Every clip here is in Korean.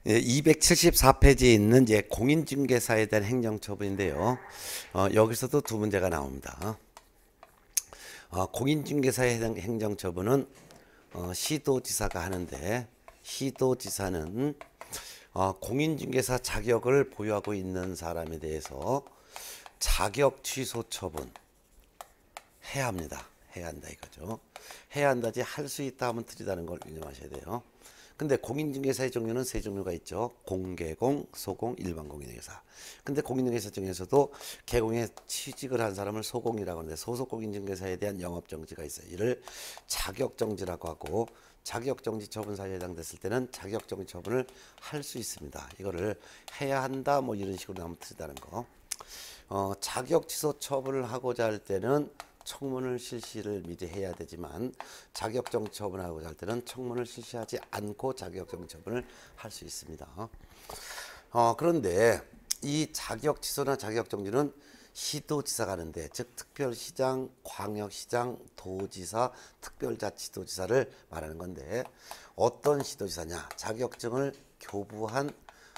274페이지에 있는 이제 공인중개사에 대한 행정처분인데요. 여기서도 두 문제가 나옵니다. 공인중개사에 해당 행정처분은 시도지사가 하는데, 시도지사는 공인중개사 자격을 보유하고 있는 사람에 대해서 자격 취소 처분 해야 합니다. 해야 한다 이거죠. 해야 한다지 할 수 있다 하면 틀리다는 걸 유념하셔야 돼요. 근데 공인중개사의 종류는 세 종류가 있죠. 공개공, 소공, 일반 공인중개사. 근데 공인중개사 중에서도 개공에 취직을 한 사람을 소공이라고 하는데, 소속 공인중개사에 대한 영업정지가 있어요. 이를 자격정지라고 하고, 자격정지 처분 사유에 해당됐을 때는 자격정지 처분을 할 수 있습니다. 이거를 해야 한다 뭐 이런 식으로 나오면 틀리다는 거. 자격 취소 처분을 하고자 할 때는 청문을 실시를 미리 해야 되지만, 자격정지 처분하고자 할 때는 청문을 실시하지 않고 자격정지 처분을 할 수 있습니다. 그런데 이 자격 취소나 자격정지는 시도지사가 하는데, 즉 특별시장, 광역시장, 도지사, 특별자치도지사를 말하는 건데, 어떤 시도지사냐? 자격증을 교부한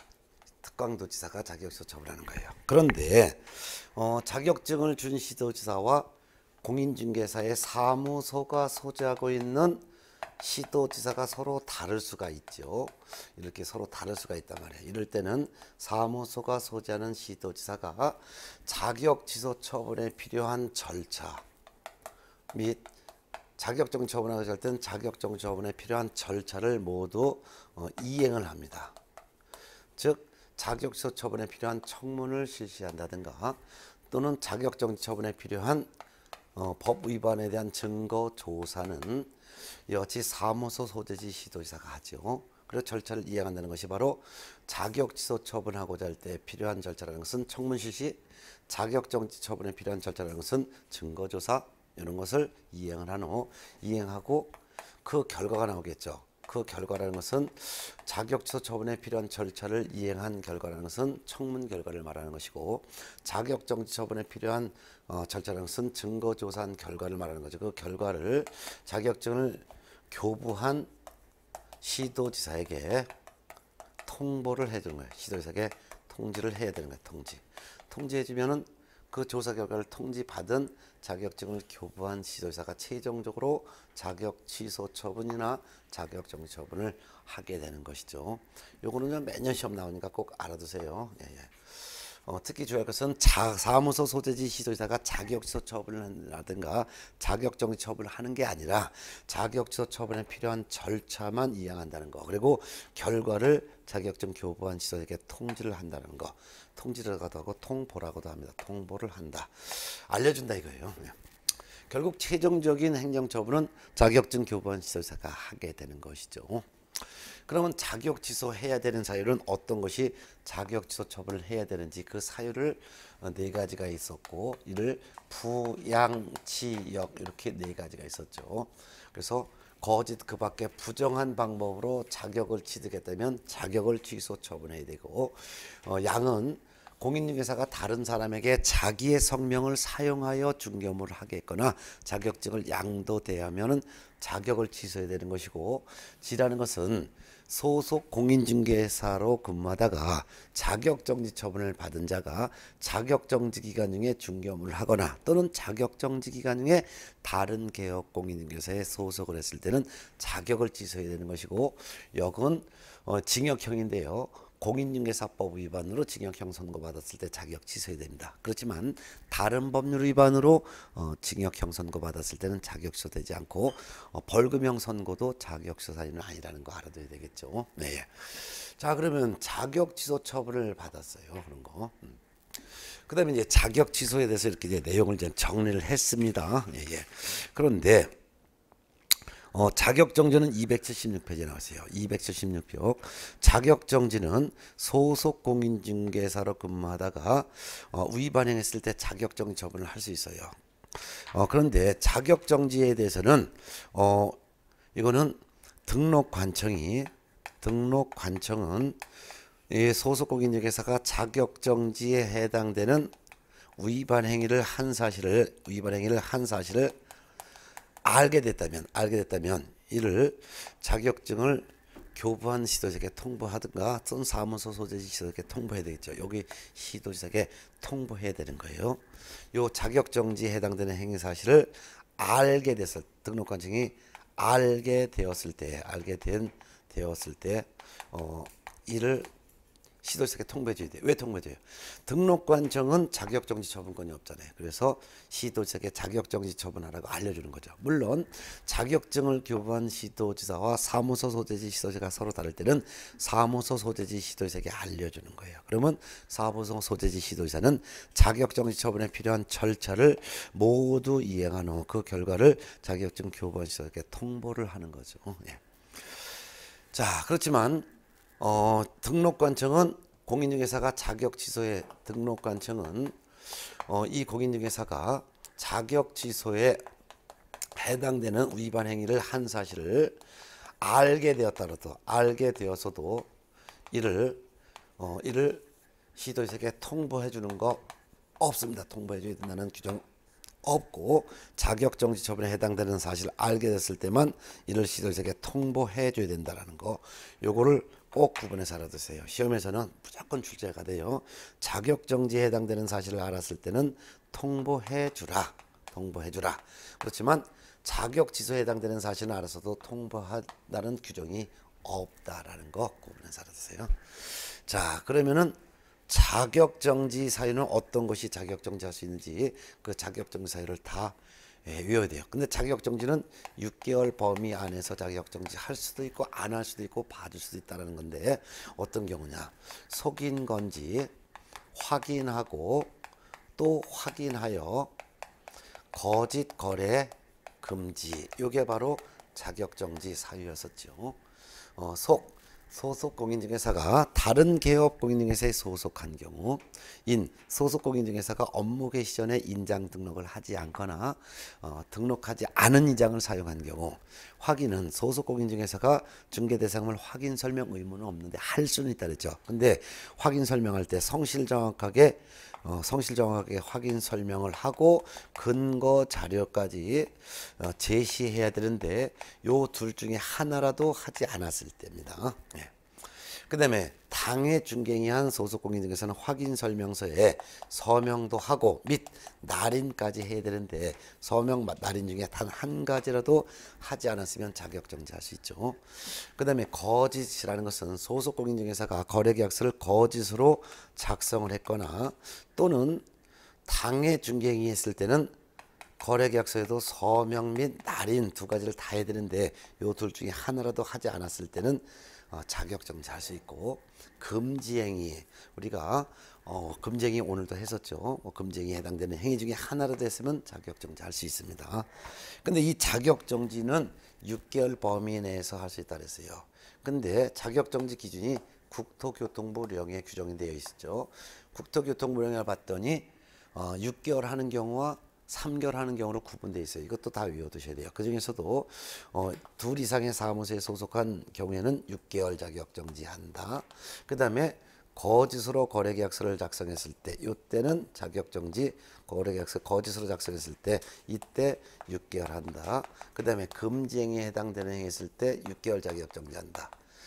특광도지사가 자격취소 처분하는 거예요. 그런데 자격증을 준 시도지사와 공인중개사의 사무소가 소재하고 있는 시도지사가 서로 다를 수가 있죠. 이렇게 서로 다를 수가 있단 말이에요. 이럴 때는 사무소가 소재하는 시도지사가 자격 취소 처분에 필요한 절차 및 자격정 처분하고 할 때는 자격정 처분에 필요한 절차를 모두 이행을 합니다. 즉 자격 취소 처분에 필요한 청문을 실시한다든가, 또는 자격정지 처분에 필요한 법 위반에 대한 증거 조사는 이같이 사무소 소재지 시도지사가 하죠. 그리고 절차를 이행한다는 것이 바로 자격 취소 처분하고자 할 때 필요한 절차라는 것은 청문 실시, 자격정지 처분에 필요한 절차라는 것은 증거 조사, 이런 것을 이행을 한 후, 이행하고 그 결과가 나오겠죠. 그 결과라는 것은 자격 취소 처분에 필요한 절차를 이행한 결과라는 것은 청문 결과를 말하는 것이고, 자격 정지 처분에 필요한 절차라는 것은 증거 조사한 결과를 말하는 거죠. 그 결과를 자격증을 교부한 시도지사에게 통보를 해주는 거예요. 시도지사에게 통지를 해야 되는 거예요. 통지해주면은 그 조사 결과를 통지받은 자격증을 교부한 시도지사가 최종적으로 자격 취소 처분이나 자격 정지 처분을 하게 되는 것이죠. 요거는 매년 시험 나오니까 꼭 알아두세요. 특히 주의할 것은 사무소 소재지 시도지사가 자격 취소 처분을 하든가 자격 정지 처분을 하는 게 아니라 자격 취소 처분에 필요한 절차만 이행한다는 거, 그리고 결과를 자격증 교부한 시도에게 통지를 한다는 거. 통지라고도 하고 통보라고도 합니다. 통보를 한다, 알려준다 이거예요. 결국 최종적인 행정처분은 자격증 교부한 시도지사가 하게 되는 것이죠. 그러면 자격 취소해야 되는 사유는 어떤 것이 자격 취소 처분을 해야 되는지, 그 사유를 네 가지가 있었고, 이를 부양치역 이렇게 네 가지가 있었죠. 그래서 거짓 그 밖에 부정한 방법으로 자격을 취득했다면 자격을 취소 처분해야 되고, 양은 공인중개사가 다른 사람에게 자기의 성명을 사용하여 중개업무를 하겠거나 자격증을 양도대하면은 자격을 취소해야 되는 것이고, 지라는 것은 소속 공인중개사로 근무하다가 자격정지 처분을 받은 자가 자격정지 기간 중에 중개업무를 하거나, 또는 자격정지 기간 중에 다른 개업 공인중개사에 소속을 했을 때는 자격을 취소해야 되는 것이고, 역은 징역형인데요. 공인중개사법 위반으로 징역형 선고받았을 때 자격 취소해야 됩니다. 그렇지만 다른 법률 위반으로 징역형 선고받았을 때는 자격 취소되지 않고, 벌금형 선고도 자격 취소 사유는 아니라는 거 알아둬야 되겠죠. 네. 자, 그러면 자격 취소 처분을 받았어요. 그런 거. 그다음에 이제 자격 취소에 대해서 이렇게 이제 내용을 좀 정리를 했습니다. 그런데 자격정지는 276페이지에 나왔어요. 276표. 자격정지는 소속 공인중개사로 근무하다가 위반행했을 때 자격정지 처분을 할 수 있어요. 그런데 자격정지에 대해서는 이거는 등록관청은 이 소속 공인중개사가 자격정지에 해당되는 위반 행위를 한 사실을 알게 됐다면 이를 자격증을 교부한 시도지사에게 통보하든가 또는 사무소 소재지 시도지사에게 통보해야 되겠죠. 여기 시도지사에게 통보해야 되는 거예요. 요 자격정지에 해당되는 행위 사실을 알게 됐을 등록관청이 알게 되었을 때 이를 시도지사에게 통보해줘야 돼요. 왜 통보해줘요? 등록관청은 자격정지 처분권이 없잖아요. 그래서 시도지사에게 자격정지 처분하라고 알려주는 거죠. 물론 자격증을 교부한 시도지사와 사무소 소재지 시도지사가 서로 다를 때는 사무소 소재지 시도지사에게 알려주는 거예요. 그러면 사무소 소재지 시도지사는 자격정지 처분에 필요한 절차를 모두 이행한 후 그 결과를 자격증 교부한 시도지사에게 통보를 하는 거죠. 예. 자, 그렇지만 등록관청은 공인중개사가 자격 취소에 등록관청은 이 공인중개사가 자격 취소에 해당되는 위반 행위를 한 사실을 알게 되었어도 이를 시도지사에게 통보해 주는 거 없습니다. 통보해 줘야 된다는 규정 없고 자격정지 처분에 해당되는 사실을 알게 됐을 때만 이를 시도지사에게 통보해 줘야 된다는 거, 요거를 꼭 구분해서 알아두세요. 시험에서는 무조건 출제가 돼요. 자격정지에 해당되는 사실을 알았을 때는 통보해 주라. 그렇지만 자격취소에 해당되는 사실을 알아서도 통보한다는 규정이 없다라는 거 구분해서 알아두세요. 자, 그러면은 자격정지 사유는 어떤 것이 자격정지할 수 있는지 그 자격정지 사유를 다 외워야 돼요. 근데 자격정지는 6개월 범위 안에서 자격정지 할 수도 있고 안 할 수도 있고 봐줄 수도 있다는 건데 어떤 경우냐, 속인 건지 확인하고 또 확인하여 거짓 거래 금지, 이게 바로 자격정지 사유였었죠. 소속 공인중개사가 다른 개업 공인중개사에 소속한 경우, 소속 공인중개사가 업무 개시 전에 인장 등록을 하지 않거나 등록하지 않은 인장을 사용한 경우, 확인은 소속 공인중개사가 중개 대상물 확인 설명 의무는 없는데 할 수는 있다 그랬죠. 근데 확인 설명할 때 성실 정확하게 확인 설명을 하고 근거 자료까지 제시해야 되는데 요 둘 중에 하나라도 하지 않았을 때입니다. 예. 그 다음에 당해 중개인한 소속 공인중개사는 확인 설명서에 서명도 하고 및 날인까지 해야 되는데 서명 날인 중에 단 한 가지라도 하지 않았으면 자격정지할 수 있죠. 그 다음에 거짓이라는 것은 소속 공인중개사가 거래계약서를 거짓으로 작성을 했거나 또는 당해 중개인이 했을 때는 거래계약서에도 서명 및 날인 두 가지를 다 해야 되는데 요 둘 중에 하나라도 하지 않았을 때는 자격정지할 수 있고, 금지행위, 우리가 금지행위 오늘도 했었죠. 금지행위에 해당되는 행위 중에 하나라도 했으면 자격정지할 수 있습니다. 근데 이 자격정지는 6개월 범위 내에서 할 수 있다 그랬어요. 근데 자격정지 기준이 국토교통부령에 규정이 되어 있죠. 국토교통부령을 봤더니 6개월 하는 경우와 3개월 하는 경우로 구분되어 있어요. 이것도 다 외워두셔야 돼요. 그 중에서도 둘 이상의 사무소에 소속한 경우에는 6개월 자격정지한다. 그 다음에 거짓으로 거래계약서를 작성했을 때, 이때는 자격정지, 거래계약서 거짓으로 작성했을 때 이때 6개월 한다. 그 다음에 금지행위에 해당되는 행위 했을 때 6개월 자격정지한다.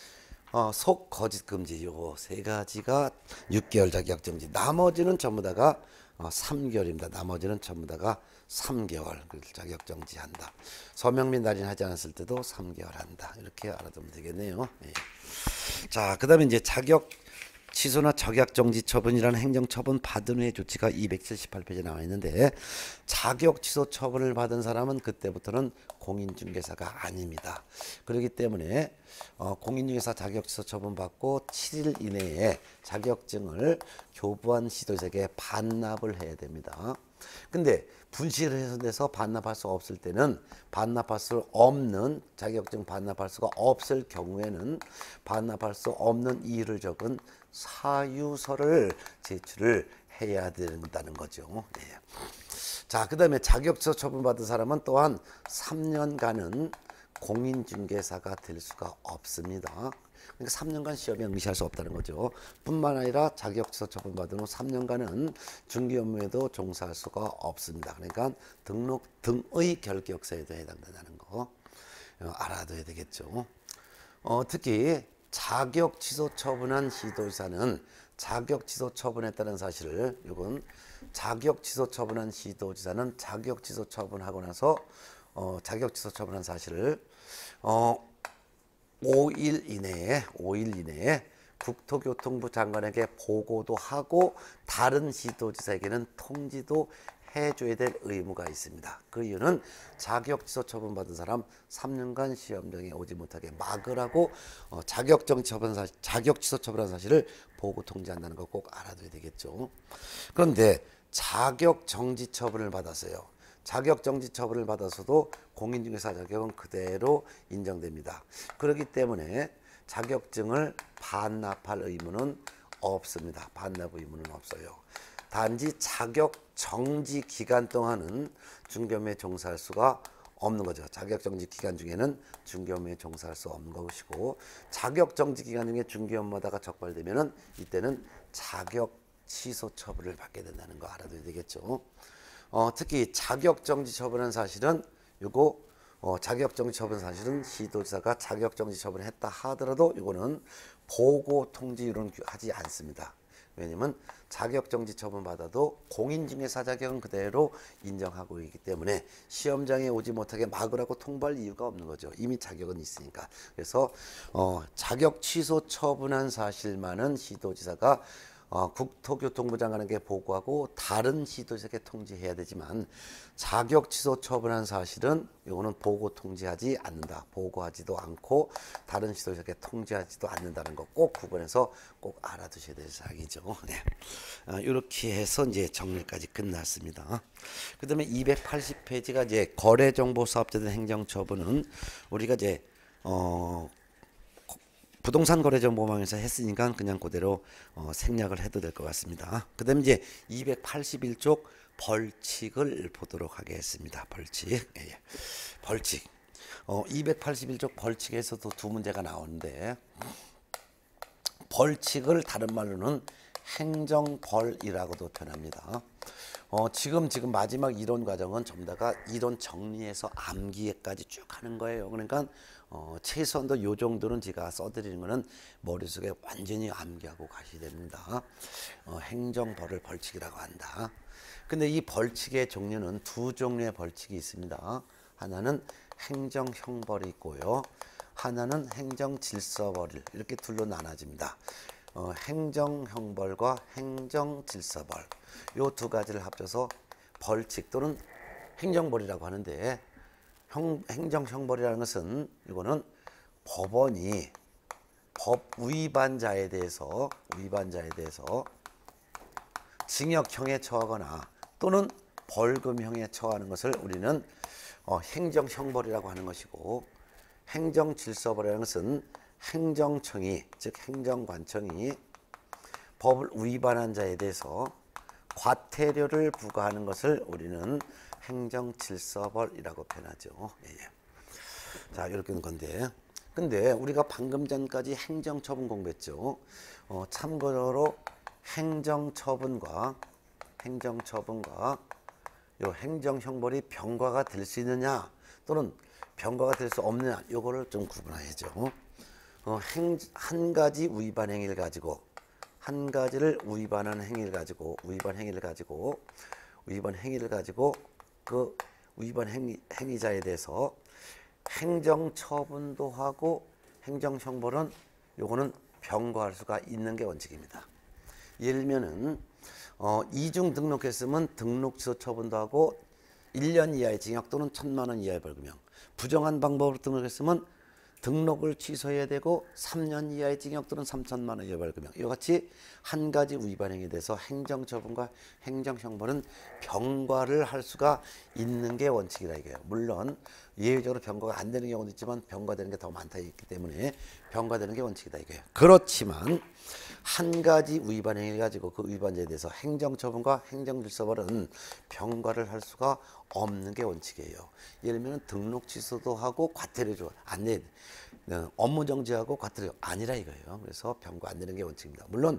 속 거짓 금지 요거 세 가지가 6개월 자격정지. 나머지는 전부 다가 3개월입니다. 나머지는 전부 다가 3개월 자격정지한다. 서명 및 날인하지 않았을 때도 3개월 한다. 이렇게 알아두면 되겠네요. 예. 자, 그다음에 이제 자격 취소나 자격정지 처분이라는 행정처분 받은 후의 조치가 278페이지에 나와 있는데, 자격 취소 처분을 받은 사람은 그때부터는 공인중개사가 아닙니다. 그렇기 때문에 공인중개사 자격 취소 처분 받고 7일 이내에 자격증을 교부한 시도지사에게 반납을 해야 됩니다. 근데 분실을 해서 반납할 수 없을 때는, 반납할 수 없는 자격증 반납할 수가 없을 경우에는 반납할 수 없는 이유를 적은 사유서를 제출을 해야 된다는 거죠. 네. 자, 그 다음에 자격취소 처분받은 사람은 또한 3년간은 공인중개사가 될 수가 없습니다. 그러니까 3년간 시험에 응시할 수 없다는 거죠. 뿐만 아니라 자격취소 처분받은 후 3년간은 중개 업무에도 종사할 수가 없습니다. 그러니까 등록 등의 결격사에도 해당된다는 거 알아둬야 되겠죠. 특히 자격 취소 처분한 시도지사는 자격 취소 처분했다는 사실을 이건 자격 취소 처분한 시도지사는 자격 취소 처분하고 나서 자격 취소 처분한 사실을 5일 이내에 국토교통부 장관에게 보고도 하고 다른 시도지사에게는 통지도 해줘야 될 의무가 있습니다. 그 이유는 자격 취소 처분 받은 사람 3년간 시험장에 오지 못하게 막으라고 자격 취소 처분한 사실을 보고 통지한다는 거 꼭 알아둬야 되겠죠. 그런데 자격 정지 처분을 받았어요. 자격 정지 처분을 받아서도 공인중개사 자격은 그대로 인정됩니다. 그렇기 때문에 자격증을 반납할 의무는 없습니다. 반납 의무는 없어요. 단지 자격 정지 기간 동안은 중개업무에 종사할 수가 없는 거죠. 자격 정지 기간 중에는 중개업무에 종사할 수 없는 것이고, 자격 정지 기간 중에 중개업무하다가 적발되면은 이때는 자격 취소 처분을 받게 된다는 거 알아둬야 되겠죠. 특히 자격 정지 처분한 사실은 요거 자격 정지 처분 사실은 시도지사가 자격 정지 처분을 했다 하더라도 이거는 보고 통지율은 하지 않습니다. 왜냐면 자격 정지 처분 받아도 공인중개사 자격은 그대로 인정하고 있기 때문에 시험장에 오지 못하게 막으라고 통보할 이유가 없는 거죠. 이미 자격은 있으니까. 그래서 자격 취소 처분한 사실만은 시도지사가 국토교통부 장관에게 보고하고 다른 시도지사에게 통지해야 되지만, 자격 취소 처분한 사실은 이거는 보고 통지하지 않는다. 보고하지도 않고 다른 시도지사에게 통지하지도 않는다는 거 꼭 구분해서 꼭 알아두셔야 될 사항이죠. 네. 이렇게 해서 이제 정리까지 끝났습니다. 그 다음에 280페이지가 이제 거래정보사업자에 대한 행정처분은 우리가 이제 부동산 거래정보망에서 했으니까 그냥 그대로 생략을 해도 될 것 같습니다. 그 다음에 이제 281쪽 벌칙을 보도록 하겠습니다. 벌칙. 예. 벌칙. 281쪽 벌칙에서도 두 문제가 나오는데, 벌칙을 다른 말로는 행정벌이라고도 표현합니다. 지금 마지막 이론 과정은 전부 다가 이론 정리해서 암기까지 쭉 하는 거예요. 그러니까 최소한도 요 정도는 제가 써드리는 거는 머릿속에 완전히 암기하고 가셔야 됩니다. 행정벌을 벌칙이라고 한다. 근데 이 벌칙의 종류는 두 종류의 벌칙이 있습니다. 하나는 행정형벌이 있고요. 하나는 행정질서벌, 이렇게 둘로 나눠집니다. 행정형벌과 행정질서벌, 요 두 가지를 합쳐서 벌칙 또는 행정벌이라고 하는데, 행정형벌이라는 것은 이거는 법원이 법 위반자에 대해서 징역형에 처하거나 또는 벌금형에 처하는 것을 우리는 행정형벌이라고 하는 것이고, 행정질서벌이라는 것은 행정청이, 즉 행정관청이 법을 위반한 자에 대해서 과태료를 부과하는 것을 우리는 행정질서벌이라고 표현하죠. 예. 자, 이렇게 된 건데, 근데 우리가 방금 전까지 행정처분 공부했죠. 참고로 행정처분과 요 행정형벌이 병과가 될 수 있느냐 또는 병과가 될 수 없느냐, 요거를 좀 구분해야죠. 한 가지 위반 행위를 가지고, 한 가지를 위반한 행위를 가지고 그 위반 행위자에 대해서 행정처분도 하고, 행정형벌은 요거는 병과할 수가 있는 게 원칙입니다. 예를 들면은 이중 등록했으면 등록 취소 처분도 하고 1년 이하의 징역 또는 1,000만 원 이하의 벌금형, 부정한 방법으로 등록했으면 등록을 취소해야 되고 3년 이하의 징역 또는 3,000만 원 이하의 벌금형, 이와 같이 한 가지 위반 행위에 대해서 행정처분과 행정형벌은 병과를 할 수가 있는 게 원칙이라 이거예요. 물론 예외적으로 병과가 안 되는 경우도 있지만 병과되는 게 더 많다 있기 때문에 병과되는 게 원칙이다 이거예요. 그렇지만 한 가지 위반 행위를 가지고 그 위반자에 대해서 행정처분과 행정질서벌은 병과를 할 수가 없는 게 원칙이에요. 예를 들면 등록 취소도 하고 과태료 줘 안 내, 업무 정지하고 과태료 아니라 이거예요. 그래서 병과 안 되는 게 원칙입니다. 물론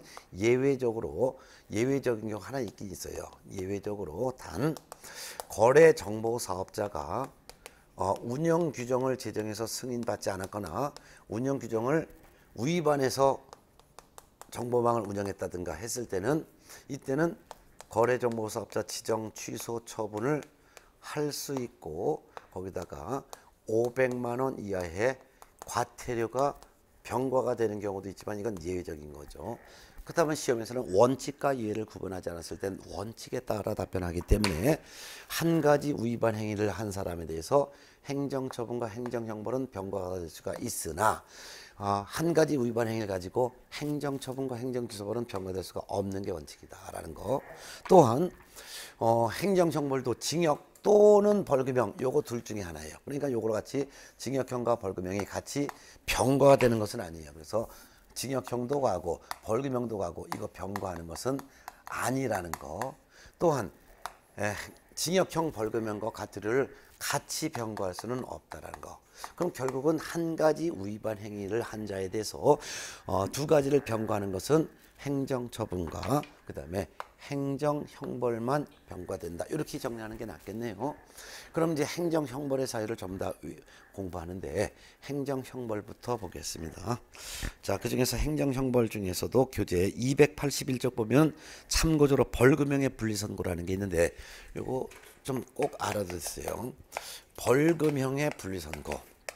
예외적인 경우 하나 있긴 있어요. 예외적으로 단 거래 정보 사업자가 운영 규정을 제정해서 승인받지 않았거나 운영 규정을 위반해서 정보망을 운영했다든가 했을 때는 이때는 거래정보사업자 지정 취소 처분을 할 수 있고 거기다가 500만 원 이하의 과태료가 병과가 되는 경우도 있지만 이건 예외적인 거죠. 그렇다면 시험에서는 원칙과 예외를 구분하지 않았을 땐 원칙에 따라 답변하기 때문에 한 가지 위반 행위를 한 사람에 대해서 행정처분과 행정형벌은 병과가 될 수가 있으나 한 가지 위반 행위를 가지고 행정처분과 행정기소벌은 병과가 될 수가 없는 게 원칙이다라는 거. 또한 행정형벌도 징역 또는 벌금형 요거 둘 중에 하나예요. 그러니까 요거랑 같이 징역형과 벌금형이 같이 병과가 되는 것은 아니에요. 그래서 징역형도 가고 벌금형도 가고 이거 병과하는 것은 아니라는 거. 또한 징역형 벌금형과 과태료를 같이 병과할 수는 없다라는 거. 그럼 결국은 한 가지 위반 행위를 한 자에 대해서 두 가지를 병과하는 것은 행정처분과 그 다음에 행정형벌만 병과된다. 이렇게 정리하는 게 낫겠네요. 그럼 이제 행정형벌의 사유를 전부 다 공부하는데 행정형벌부터 보겠습니다. 자, 그 중에서 행정형벌 중에서도 교재 281쪽 보면 참고적으로 벌금형의 분리선고라는 게 있는데 이거 좀 꼭 알아두세요. 벌금형의 분리선고.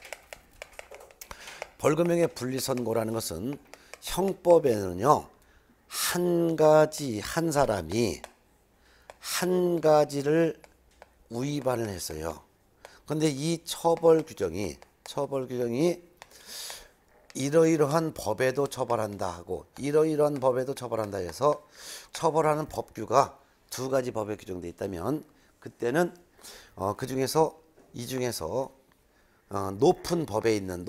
벌금형의 분리선고라는 것은 형법에는요. 한 사람이 한 가지를 위반을 했어요. 그런데 이 처벌 규정이 이러이러한 법에도 처벌한다 하고 이러이러한 법에도 처벌한다 해서 처벌하는 법규가 두 가지 법에 규정되어 있다면 그때는 이 중에서 높은 법에 있는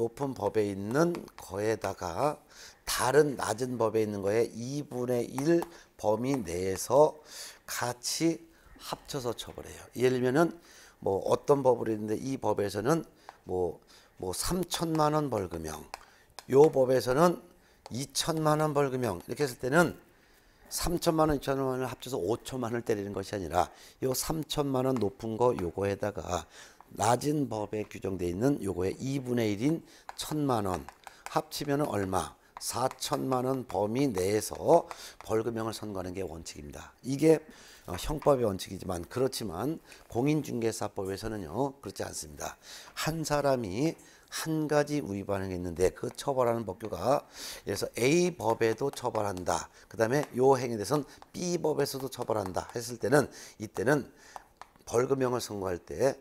거에다가 다른 낮은 법에 있는 거에 2분의 1 범위 내에서 같이 합쳐서 처벌해요. 예를 들면은 뭐 어떤 법으로 있는데 이 법에서는 뭐 3천만 원 벌금형, 요 법에서는 2천만 원 벌금형 이렇게 했을 때는 3천만 원, 2천만 원을 합쳐서 5천만 원을 때리는 것이 아니라 요 3천만 원 높은 거 요거에다가 낮은 법에 규정되어 있는 요거의 2분의 1인 1천만 원 합치면 얼마? 4천만 원 범위 내에서 벌금형을 선고하는 게 원칙입니다. 이게 형법의 원칙이지만 그렇지만 공인중개사법에서는요 그렇지 않습니다. 한 사람이 한 가지 위반을 했는데 그 처벌하는 법규가 그래서 A 법에도 처벌한다. 그 다음에 요 행위에 대해서는 B 법에서도 처벌한다 했을 때는 이때는 벌금형을 선고할 때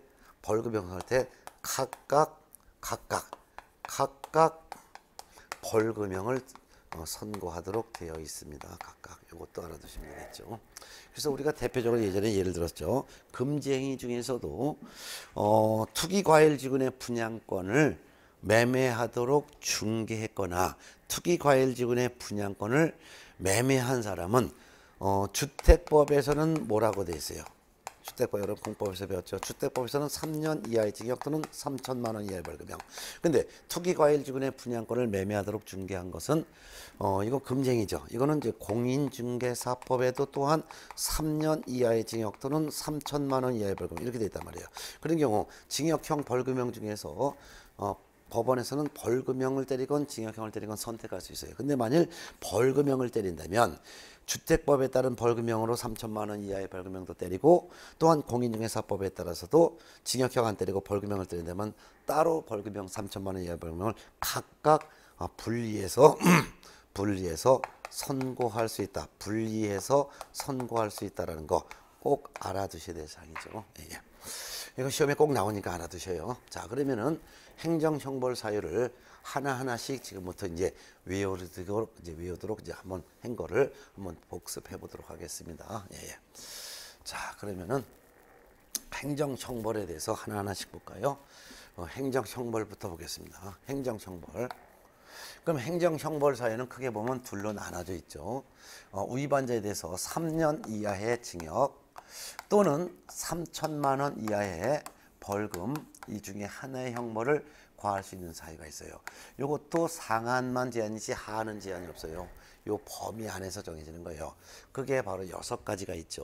각각 벌금형을 선고하도록 되어 있습니다. 각각 이것도 알아두시면 되겠죠. 그래서 우리가 대표적으로 예전에 예를 들었죠. 금지행위 중에서도 투기과일지구의 분양권을 매매하도록 중개했거나 투기과일지구의 분양권을 매매한 사람은 주택법에서는 뭐라고 돼 있어요? 주택법 여러분 공법에서 배웠죠. 주택법에서는 3년 이하의 징역 또는 3천만 원 이하의 벌금형. 근데 투기과일지구의 분양권을 매매하도록 중개한 것은 이거 금쟁이죠. 이거는 이제 공인중개사법에도 또한 3년 이하의 징역 또는 3천만 원 이하의 벌금 이렇게 돼 있단 말이에요. 그런 경우 징역형 벌금형 중에서 법원에서는 벌금형을 때리건 징역형을 때리건 선택할 수 있어요. 근데 만일 벌금형을 때린다면 주택법에 따른 벌금형으로 3천만 원 이하의 벌금형도 때리고 또한 공인중개사법에 따라서도 징역형 안 때리고 벌금형을 때린다면 따로 벌금형 3천만 원 이하의 벌금형을 각각 분리해서 선고할 수 있다. 분리해서 선고할 수 있다라는 거 꼭 알아두셔야 될 사항이죠. 예. 이거 시험에 꼭 나오니까 알아두셔요. 자, 그러면은 행정형벌 사유를 하나하나씩 지금부터 이제 외우도록 이제 한번 한 거를 한번 복습해 보도록 하겠습니다. 예. 자, 그러면은 행정형벌에 대해서 하나하나씩 볼까요? 행정형벌부터 보겠습니다. 행정형벌. 그럼 행정형벌 사유는 크게 보면 둘로 나눠져 있죠. 위반자에 대해서 3년 이하의 징역 또는 3천만 원 이하의 벌금 이 중에 하나의 형벌을 과할 수 있는 사유가 있어요. 이것도 상한만 제한이지 하한은 제한이 없어요. 요 범위 안에서 정해지는 거예요. 그게 바로 6가지가 있죠.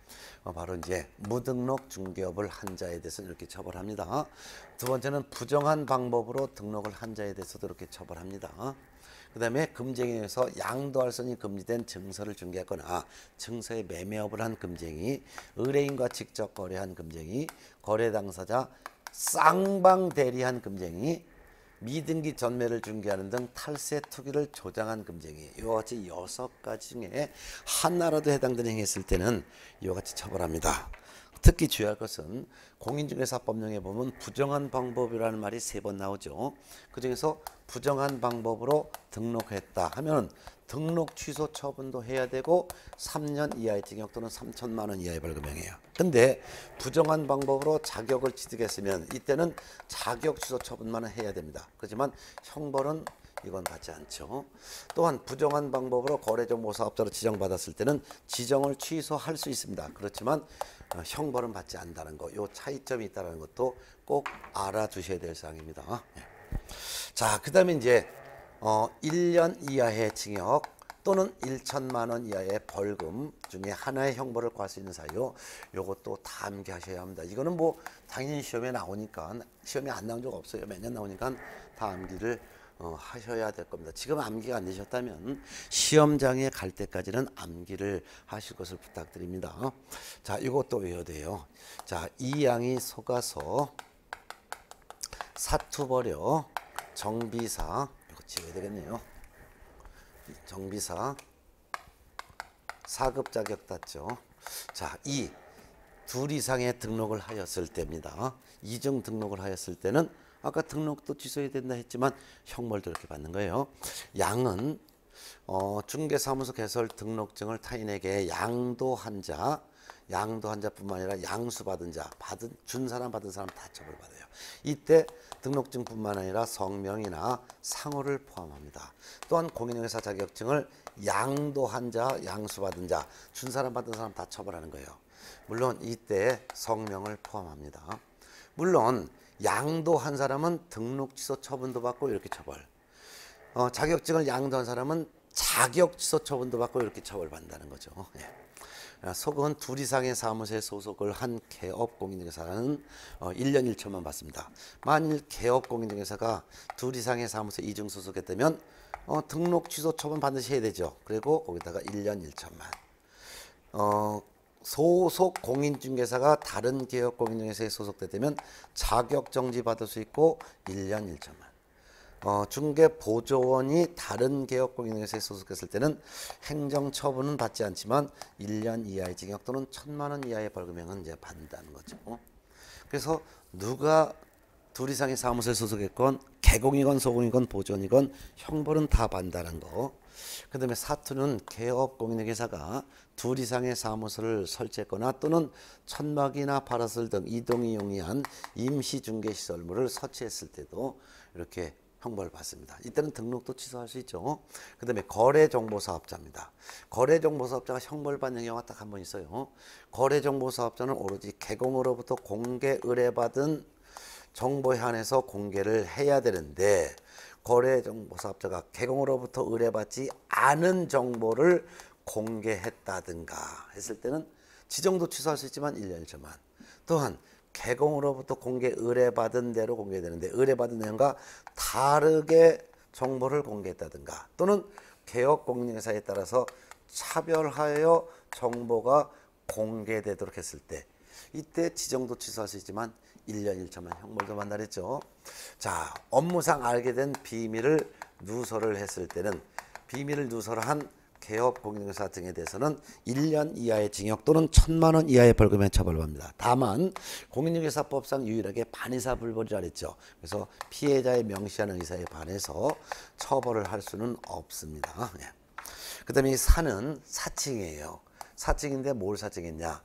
바로 이제 무등록 중개업을 한 자에 대해서는 이렇게 처벌합니다. 두 번째는 부정한 방법으로 등록을 한 자에 대해서도 이렇게 처벌합니다. 그 다음에 금쟁이에서 양도할 수 있는 금지된 증서를 중개했거나 증서에 매매업을 한 금쟁이, 의뢰인과 직접 거래한 금쟁이, 거래 당사자 쌍방 대리한 금쟁이, 미등기 전매를 중개하는 등 탈세 투기를 조장한 금쟁이, 이와 같이 6가지 중에 하나라도 해당되는 행위 했을 때는 이와 같이 처벌합니다. 특히 주의할 것은 공인중개사법령에 보면 부정한 방법이라는 말이 3번 나오죠. 그 중에서 부정한 방법으로 등록했다 하면 등록 취소 처분도 해야 되고 3년 이하의 징역 또는 3천만 원 이하의 벌금형이에요. 근데 부정한 방법으로 자격을 취득했으면 이때는 자격 취소 처분만 해야 됩니다. 그렇지만 형벌은 이건 받지 않죠. 또한 부정한 방법으로 거래정보사업자로 지정받았을 때는 지정을 취소할 수 있습니다. 그렇지만 형벌은 받지 않는다는 거, 요 차이점이 있다는 것도 꼭 알아두셔야 될 사항입니다. 자, 그 다음에 이제 1년 이하의 징역 또는 1천만 원 이하의 벌금 중에 하나의 형벌을 구할 수 있는 사유, 요것도 다 암기하셔야 합니다. 이거는 뭐 당연히 시험에 나오니까, 시험에 안 나온 적 없어요. 매년 나오니까 다 암기를 하셔야 될 겁니다. 지금 암기가 안 되셨다면 시험장에 갈 때까지는 암기를 하실 것을 부탁드립니다. 자, 이것도 외워야 돼요. 자, 이양이 속아서 사투버려 정비사, 이거 지워야 되겠네요. 정비사 4급 자격 땄죠. 자, 이 둘 이상의 등록을 하였을 때입니다. 이중 등록을 하였을 때는 아까 등록도 취소해야 된다 했지만 형벌도 이렇게 받는 거예요. 양은 중개사무소 개설 등록증을 타인에게 양도한 자, 양도한 자뿐만 아니라 양수받은 자, 준 사람 받은 사람 다 처벌받아요. 이때 등록증뿐만 아니라 성명이나 상호를 포함합니다. 또한 공인중개사 자격증을 양도한 자, 양수받은 자, 준 사람 받은 사람 다 처벌하는 거예요. 물론 이때 성명을 포함합니다. 물론 양도한 사람은 등록 취소 처분도 받고 이렇게 처벌. 자격증을 양도한 사람은 자격 취소 처분도 받고 이렇게 처벌받는다는 거죠. 예. 속은 둘 이상의 사무소에 소속을 한 개업 공인중개사는 1년 1천만 받습니다. 만일 개업 공인중개사가 둘 이상의 사무소에 이중 소속했다면 등록 취소 처분 반드시 해야 되죠. 그리고 거기다가 1년 1천만. 소속 공인중개사가 다른 개업 공인중개사에 소속되면 자격 정지 받을 수 있고 1년 1천만. 중개보조원이 다른 개업 공인중개사에 소속했을 때는 행정처분은 받지 않지만 1년 이하의 징역 또는 1천만 원 이하의 벌금형은 이제 받는다는 거죠. 그래서 누가 둘 이상의 사무소에 소속했건 개공이건 소공이건 보조원이건 형벌은 다 받는다는 거. 그 다음에 사투는 개업 공인중개사가 둘 이상의 사무소를 설치했거나 또는 천막이나 파라솔 등 이동이 용이한 임시중개시설물을 설치했을 때도 이렇게 형벌을 받습니다. 이때는 등록도 취소할 수 있죠. 그 다음에 거래정보사업자입니다. 거래정보사업자가 형벌받는 경우가 딱 한 번 있어요. 거래정보사업자는 오로지 개공으로부터 공개 의뢰받은 정보에 한해서 공개를 해야 되는데 거래정보사업자가 개공으로부터 의뢰받지 않은 정보를 공개했다든가 했을 때는 지정도 취소할 수 있지만 1년 1천만. 또한 개공으로부터 공개 의뢰받은 대로 공개되는데 의뢰받은 내용과 다르게 정보를 공개했다든가 또는 개업 공인중개사에 따라서 차별하여 정보가 공개되도록 했을 때 이때 지정도 취소할 수 있지만 1년 1천만 형벌도 받는다 그랬죠. 자, 업무상 알게 된 비밀을 누설을 했을 때는 비밀을 누설한 개업 공인중개사 등에 대해서는 1년 이하의 징역 또는 1천만 원 이하의 벌금에 처벌받습니다. 다만 공인중개사법상 유일하게 반의사 불벌이라 했죠. 그래서 피해자의 명시하는 의사에 반해서 처벌을 할 수는 없습니다. 그 다음에 사는 사칭이에요. 사칭인데 뭘 사칭했냐?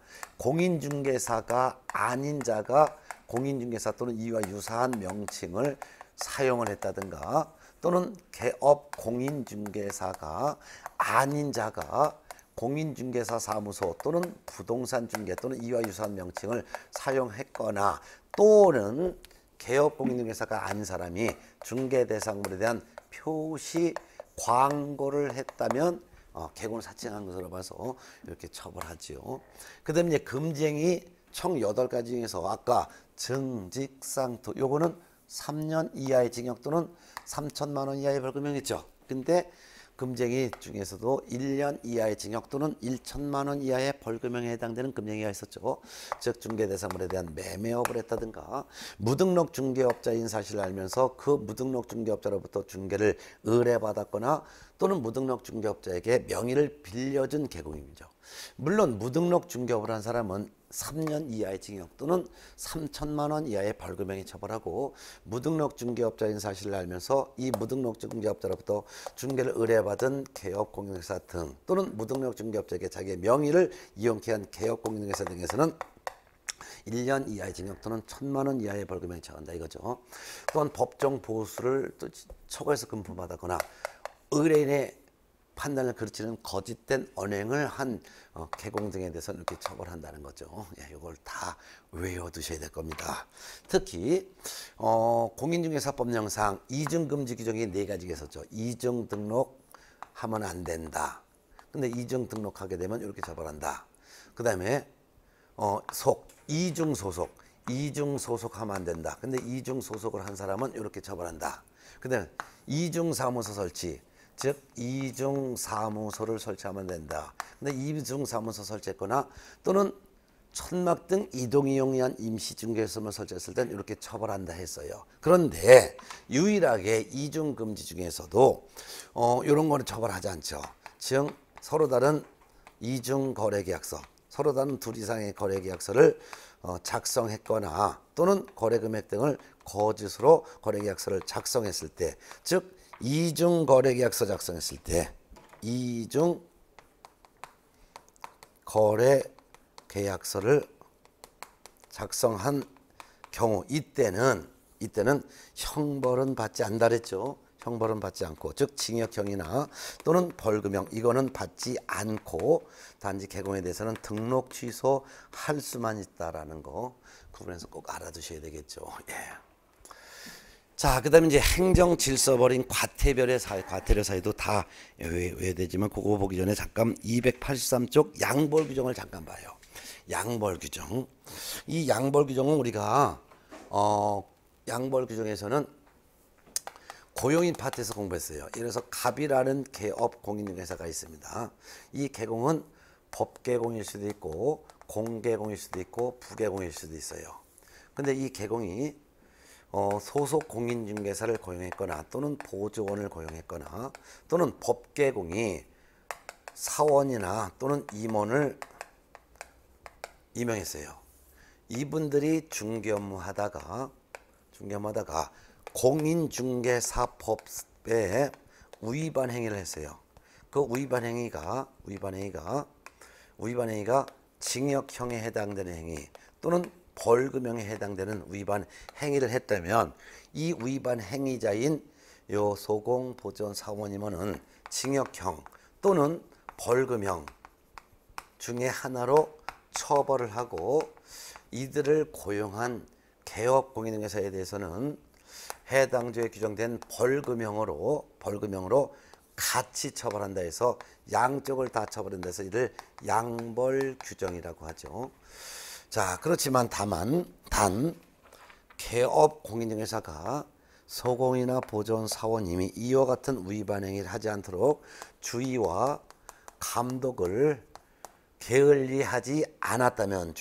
공인중개사가 아닌 자가 공인중개사 또는 이와 유사한 명칭을 사용을 했다든가 또는 개업 공인중개사가 아닌 자가 공인중개사 사무소 또는 부동산 중개 또는 이와 유사한 명칭을 사용했거나 또는 개업 공인중개사가 아닌 사람이 중개 대상물에 대한 표시 광고를 했다면 개공을 사칭한 것으로 봐서 이렇게 처벌하지요. 그 다음에 이제 금쟁이 총 8가지 중에서 아까 정직상투 요거는 3년 이하의 징역 또는 3천만 원 이하의 벌금형이죠. 근데 금쟁이 중에서도 1년 이하의 징역 또는 1천만 원 이하의 벌금형에 해당되는 금쟁이가 있었죠. 즉 중개대상물에 대한 매매업을 했다든가 무등록 중개업자인 사실을 알면서 그 무등록 중개업자로부터 중개를 의뢰받았거나 또는 무등록 중개업자에게 명의를 빌려준 개공임이죠. 물론 무등록 중개업을 한 사람은 3년 이하의 징역 또는 3천만 원 이하의 벌금형이 처벌하고 무등록 중개업자인 사실을 알면서 이 무등록 중개업자로부터 중개를 의뢰받은 개업공인회사 등 또는 무등록 중개업자에게 자기의 명의를 이용케 한 개업공인회사 등에서는 1년 이하의 징역 또는 1천만 원 이하의 벌금형이 처한다 이거죠. 또한 법정 보수를 또 초과해서 금품받았거나 의뢰인의 판단을 그르치는 거짓된 언행을 한 개공 등에 대해서는 이렇게 처벌한다는 거죠. 예, 이걸 다 외워두셔야 될 겁니다. 특히 공인중개사법령상 이중금지 규정이 4가지가 있었죠. 이중 등록하면 안 된다. 근데 이중 등록하게 되면 이렇게 처벌한다. 그 다음에 이중 소속하면 안 된다. 근데 이중 소속을 한 사람은 이렇게 처벌한다. 그 다음에 이중 사무소 설치. 즉 이중 사무소를 설치하면 된다. 근데 이중 사무소 설치했거나 또는 천막 등 이동이 용이한 임시 중개점을 설치했을 땐 이렇게 처벌한다 했어요. 그런데 유일하게 이중 금지 중에서도 이런 거는 처벌하지 않죠. 즉 서로 다른 이중 거래 계약서, 서로 다른 둘 이상의 거래 계약서를 작성했거나 또는 거래 금액 등을 거짓으로 거래 계약서를 작성했을 때, 즉 이중 거래 계약서 작성했을 때, 이중 거래 계약서를 작성한 경우 이때는 형벌은 받지 않는다 그랬죠. 형벌은 받지 않고, 즉 징역형이나 또는 벌금형 이거는 받지 않고 단지 개공에 대해서는 등록 취소할 수만 있다라는 거 구분해서 꼭 알아두셔야 되겠죠. 예. 자, 그다음에 이제 행정 질서 버린 과태료 사유도 다 외되지만 그거 보기 전에 잠깐 283쪽 양벌 규정을 잠깐 봐요. 양벌 규정. 이 양벌 규정은 우리가 양벌 규정에서는 고용인 파트에서 공부했어요. 그래서 갑이라는 개업 공인중개사가 있습니다. 이 개공은 법개공일 수도 있고 공개공일 수도 있고 부개공일 수도 있어요. 근데 이 개공이 소속 공인중개사를 고용했거나 또는 보조원을 고용했거나 또는 법개공이 사원이나 또는 임원을 임명했어요. 이분들이 중개 업무하다가 공인중개사법에 위반 행위를 했어요. 그 위반 행위가 징역형에 해당되는 행위 또는 벌금형에 해당되는 위반 행위를 했다면 이 위반 행위자인 요 소공 보조원 사원 임원은 징역형 또는 벌금형 중에 하나로 처벌을 하고, 이들을 고용한 개업 공인중개사에 대해서는 해당 조에 규정된 벌금형으로 같이 처벌한다 해서 양쪽을 다 처벌한다 해서 이를 양벌 규정이라고 하죠. 자, 그렇지만 단 개업 공인중개사가 소공이나 보조원 사원님이 이와 같은 위반 행위를 하지 않도록 주의와 감독을 게을리하지 않았다면,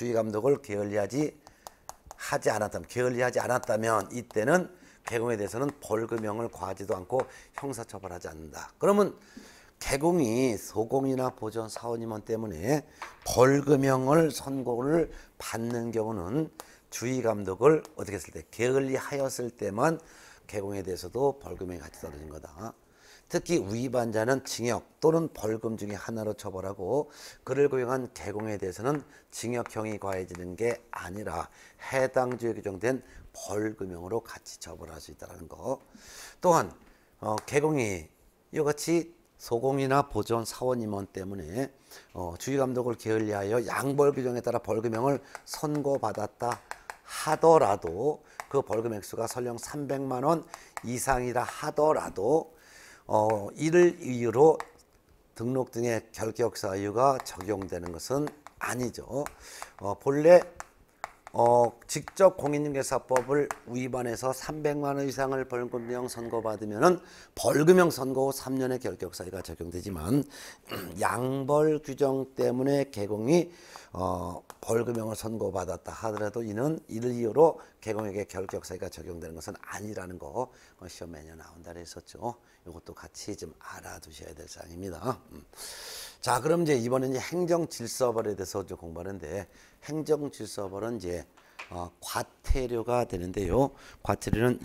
게을리하지 않았다면 이때는 개공에 대해서는 벌금형을 과하지도 않고 형사처벌하지 않는다. 그러면 개공이 소공이나 보조원 사원임원 때문에 벌금형을 선고를 받는 경우는 주의감독을 어떻게 했을 때, 게을리하였을 때만 개공에 대해서도 벌금형이 같이 떨어진 거다. 특히 위반자는 징역 또는 벌금 중에 하나로 처벌하고 그를 고용한 개공에 대해서는 징역형이 가해지는 게 아니라 해당 주에 규정된 벌금형으로 같이 처벌할 수 있다는 거. 또한 개공이 이같이 소공이나 보조원 사원 임원 때문에 주의감독을 게을리하여 양벌 규정에 따라 벌금형을 선고받았다 하더라도, 그 벌금 액수가 설령 300만 원 이상이라 하더라도 이를 이유로 등록 등의 결격 사유가 적용되는 것은 아니죠. 본래 직접 공인중개사법을 위반해서 300만 원 이상을 벌금형 선고받으면은 벌금형 선고 후 3년의 결격 사유가 적용되지만 양벌 규정 때문에 개공이 벌금형을 선고받았다 하더라도 이는 이를 이유로 개공에게 결격 사유가 적용되는 것은 아니라는 거 시험 매년 나온다 그랬었죠. 이것도 같이 좀 알아두셔야 될 사항입니다. 자, 그럼 이제 이번에는 행정질서벌에 대해서 좀 공부하는데, 행정질서벌은 이제 과태료가 되는데요. 과태료는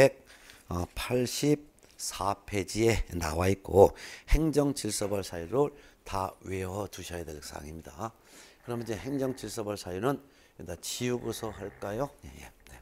284페이지에 나와 있고 행정질서벌 사유를 다 외워 두셔야 될 사항입니다. 그럼 이제 행정질서벌 사유는 여기다 지우고서 할까요? 예, 예. 네.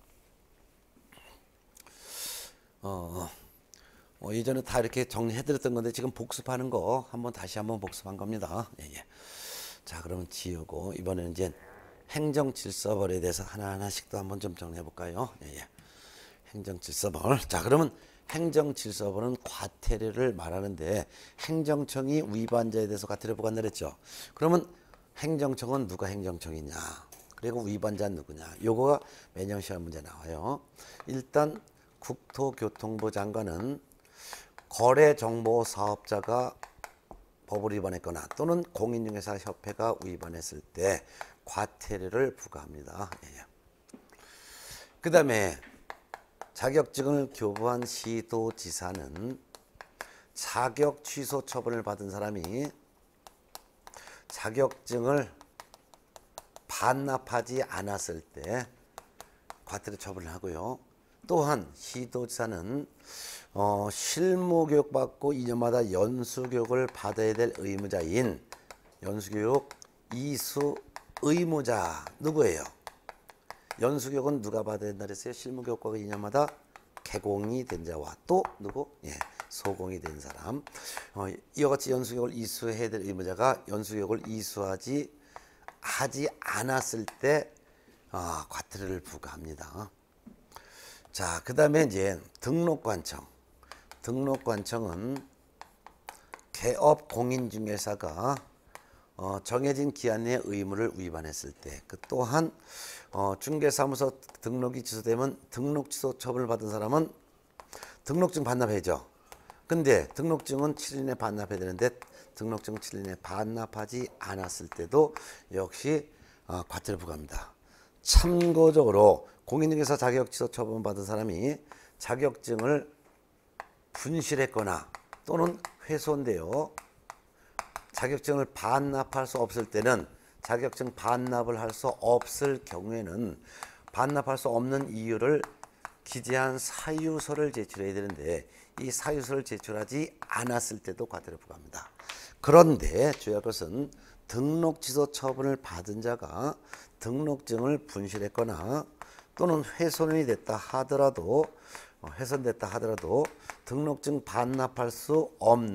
예전에 다 이렇게 정리해드렸던 건데 지금 복습하는 거 다시 한번 복습한 겁니다. 예, 예. 자, 그러면 지우고 이번에는 이제 행정질서벌에 대해서 하나하나씩 또 한번 좀 정리해 볼까요? 예, 예. 행정질서벌. 자, 그러면 행정질서벌은 과태료를 말하는데 행정청이 위반자에 대해서 과태료 부과한다 그랬죠. 그러면 행정청은 누가 행정청이냐? 그리고 위반자는 누구냐? 요거가 매년 시험 문제 나와요. 일단 국토교통부 장관은 거래정보 사업자가 법을 위반했거나 또는 공인중개사 협회가 위반했을 때 과태료를 부과합니다. 예. 그 다음에 자격증을 교부한 시도지사는 자격 취소 처분을 받은 사람이 자격증을 반납하지 않았을 때 과태료 처분을 하고요. 또한 시도지사는 실무교육 받고 2년마다 연수교육을 받아야 될 의무자인 연수교육 이수 의무자 누구예요? 연수교육은 누가 받아야 된다 그랬어요? 실무교육과 2년마다 개공이 된 자와 또 누구? 예, 소공이 된 사람. 이와 같이 연수교육을 이수해야 될 의무자가 연수교육을 하지 않았을 때 과태료를 부과합니다. 자, 그 다음에 이제 등록관청. 등록관청은 개업 공인중개사가 정해진 기한 내에 의무를 위반했을 때, 그 또한 중개사무소 등록이 취소되면 등록 취소 처분을 받은 사람은 등록증 반납해야죠. 근데 등록증은 7일 내 반납해야 되는데 등록증 7일 내 반납하지 않았을 때도 역시 과태료 부과합니다. 참고적으로 공인중개사 자격 취소 처분 받은 사람이 자격증을 분실했거나 또는 훼손되어 자격증을 반납할 수 없을 때는 자격증 반납을 할 수 없을 경우에는 반납할 수 없는 이유를 기재한 사유서를 제출해야 되는데 이 사유서를 제출하지 않았을 때도 과태료 부과합니다. 그런데 주의할 것은 등록 취소 처분을 받은 자가 등록증을 분실했거나 또는 훼손됐다 하더라도 등록증 반납할 수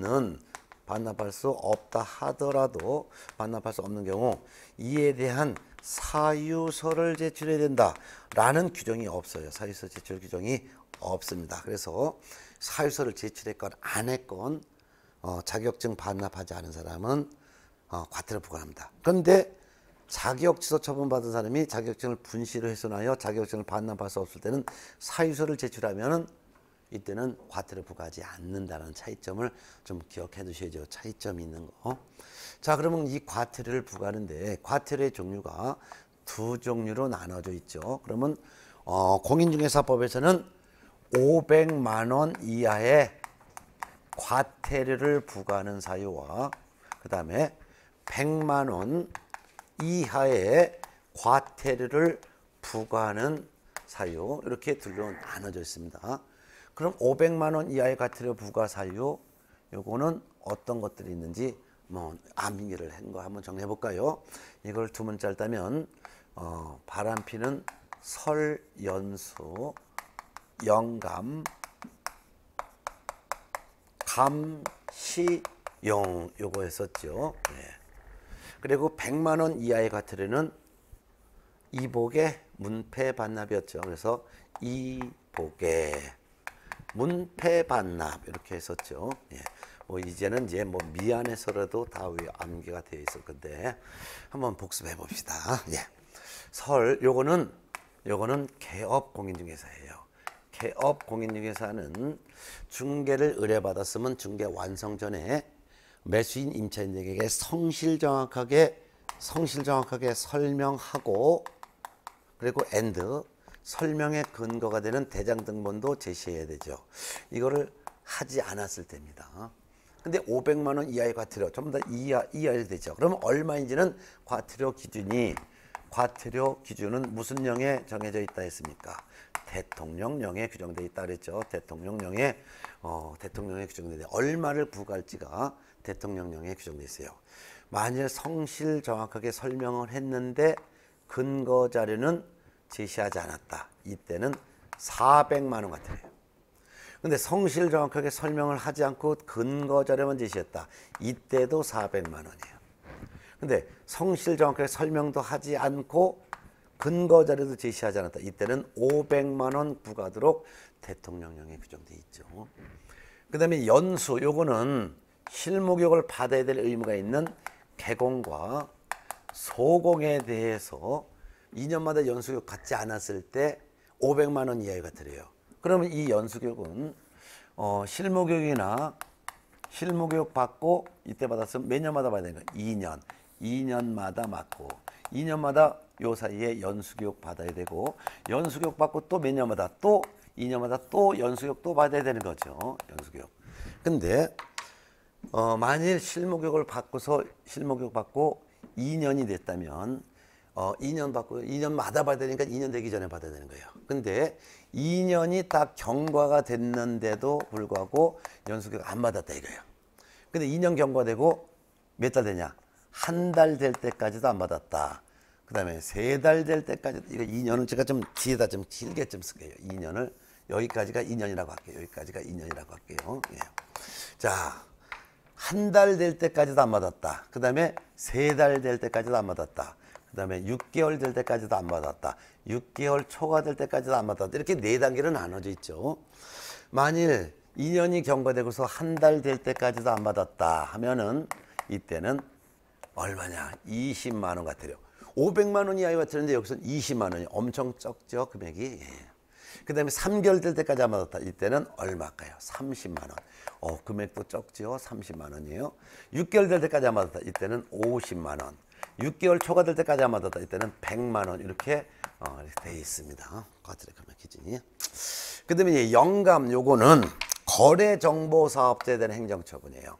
없다 하더라도 반납할 수 없는 경우 이에 대한 사유서를 제출해야 된다라는 규정이 없어요. 사유서 제출 규정이 없습니다. 그래서 사유서를 제출했건 안 했건 자격증 반납하지 않은 사람은 과태료 부과합니다. 그런데 자격 취소 처분 받은 사람이 자격증을 분실을 훼손하여 자격증을 반납할 수 없을 때는 사유서를 제출하면은 이때는 과태료 부과하지 않는다는 차이점을 좀 기억해 두셔야죠. 차이점이 있는 거. 자, 그러면 이 과태료를 부과하는데 과태료의 종류가 두 종류로 나눠져 있죠. 그러면 공인중개사법에서는 500만 원 이하의 과태료를 부과하는 사유와 그 다음에 100만 원 이하의 과태료를 부과하는 사유, 이렇게 둘로 나눠져 있습니다. 그럼 500만 원 이하의 과태료 부과 사유, 요거는 어떤 것들이 있는지 암기를 한 거 한번 정리해 볼까요? 이걸 두 문자를 따면 바람피는 설, 연수, 영감, 감시용, 요거 했었죠. 네. 그리고 100만 원 이하의 과태료는 이복의 문패 반납이었죠. 그래서 이복의 문패 반납 이렇게 했었죠. 예. 뭐 이제는 이제 뭐 미안해서라도 다 암기가 되어 있을 건데 한번 복습해 봅시다. 예. 요거는 개업 공인중개사예요. 개업 공인중개사는 중개를 의뢰받았으면 중개 완성 전에 매수인 임차인에게 성실 정확하게 설명하고, 그리고 설명의 근거가 되는 대장 등본도 제시해야 되죠. 이거를 하지 않았을 때입니다. 근데 500만 원 이하의 과태료, 전부 다 이하일 되죠. 그러면 얼마인지는 과태료 기준은 무슨 령에 정해져 있다 했습니까? 대통령령에 규정되어 있다 그랬죠. 대통령령에 규정되어 있는데 얼마를 부과할지가 대통령령에 규정되어 있어요. 만일 성실 정확하게 설명을 했는데 근거 자료는 제시하지 않았다. 이때는 400만 원 과태료예요. 근데 성실 정확하게 설명을 하지 않고 근거 자료만 제시했다. 이때도 400만 원이에요. 근데 성실 정확하게 설명도 하지 않고 근거 자료도 제시하지 않았다. 이때는 500만 원 부과하도록 대통령령에 규정되어 있죠. 그 다음에 연수, 요거는 실무교육을 받아야 될 의무가 있는 개공과 소공에 대해서 2년마다 연수교육 받지 않았을 때 500만 원 이하의 과태료예요. 그러면 이 연수교육은 실무교육 받고 이때 받았으면 몇 년마다 받아야 되는 거예요? 2년마다 맞고 2년마다 요 사이에 연수교육 받아야 되고, 연수교육 받고 또 몇 년마다 또 2년마다 또 연수교육 또 받아야 되는 거죠. 연수교육. 근데 만일 실무교육 받고 2년이 됐다면 2년마다 받아야 되니까 2년 되기 전에 받아야 되는 거예요. 근데 2년이 딱 경과가 됐는데도 불구하고 연수교육 안 받았다 이거예요. 근데 2년 경과되고 몇 달 되냐? 한 달 될 때까지도 안 받았다. 그 다음에 3달 될 때까지, 이거 2년은 제가 좀 뒤에다 좀 길게 좀 쓸게요. 2년을, 여기까지가 2년이라고 할게요. 여기까지가 2년이라고 할게요. 예. 자, 한 달 될 때까지도 안 받았다. 그 다음에 3달 될 때까지도 안 받았다. 그 다음에 6개월 될 때까지도 안 받았다. 6개월 초과될 때까지도 안 받았다. 이렇게 4단계로 나눠져 있죠. 만일 2년이 경과되고서 한 달 될 때까지도 안 받았다 하면은 이때는 얼마냐? 20만 원 과태료. 500만 원 이하의 과태료인데 여기서는 20만 원이 엄청 적죠, 금액이. 예. 그 다음에 3개월 될 때까지 안 받았다. 이때는 얼마일까요? 30만 원. 금액도 적죠. 30만 원이에요. 6개월 될 때까지 안 받았다. 이때는 50만 원. 6개월 초과될 때까지 안 받았다. 이때는 100만 원. 이렇게 되어 있습니다. 과태료 금액 기준이. 그 다음에 영감, 요거는 거래정보사업자에 대한 행정처분이에요.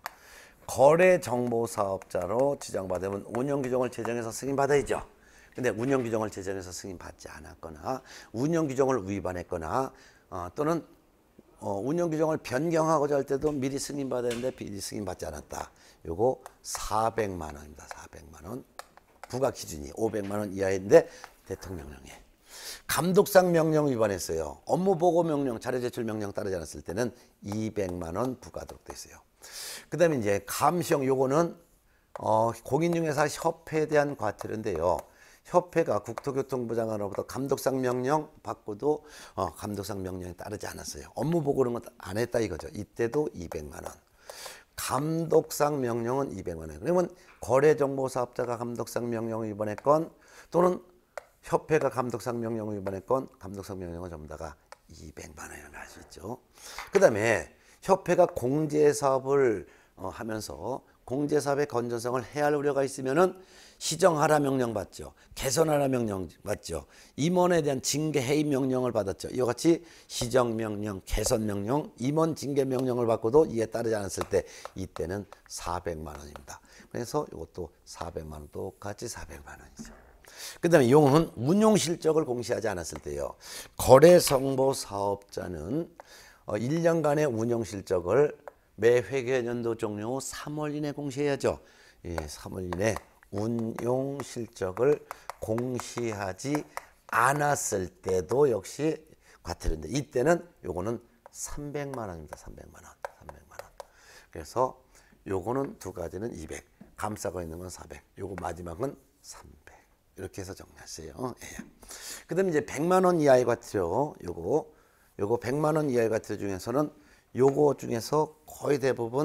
거래정보사업자로 지정받으면 운영규정을 제정해서 승인받아야죠. 근데 운영규정을 제정해서 승인받지 않았거나 운영규정을 위반했거나 또는 운영규정을 변경하고자 할 때도 미리 승인받았는데 미리 승인받지 않았다. 요거 400만 원입니다. 400만 원. 부과기준이 500만 원 이하인데 대통령령에. 감독상 명령 위반했어요. 업무보고명령, 자료제출명령 따르지 않았을 때는 200만 원 부과하도록 되어 있어요. 그 다음에 이제 감시형, 요거는 공인중개사 협회에 대한 과태료인데요. 협회가 국토교통부 장관으로부터 감독상 명령 받고도 감독상 명령에 따르지 않았어요. 업무보고는 안 했다 이거죠. 이때도 200만 원. 감독상 명령은 200만 원. 그러면 거래정보사업자가 감독상 명령을 위반했건 또는 협회가 감독상 명령을 위반했건 감독상 명령은 전부 다가 200만 원이라고 할 수 있죠. 그 다음에 협회가 공제사업을 하면서 공제사업의 건전성을 해할 우려가 있으면은 시정하라 명령 받죠. 개선하라 명령 받죠. 임원에 대한 징계 해임 명령을 받았죠. 이와 같이 시정명령, 개선명령, 임원 징계 명령을 받고도 이에 따르지 않았을 때 이때는 400만 원입니다. 그래서 이것도 400만 원, 똑같이 400만 원이죠. 그 다음에 용은 운용실적을 공시하지 않았을 때요. 거래정보 사업자는 1년간의 운용실적을 매 회계연도 종료 후 3월 이내 공시해야죠. 예, 3월 이내 운용실적을 공시하지 않았을 때도 역시 과태료인데 이때는 요거는 300만 원입니다. 300만 원. 300만 원. 그래서 요거는 두 가지는 200. 감싸고 있는 건 400. 요거 마지막은 300. 이렇게 해서 정리하세요. 예. 그다음에 이제 100만 원 이하의 과태료 요거 100만 원 이하의 과태료 중에서는 요거 중에서 거의 대부분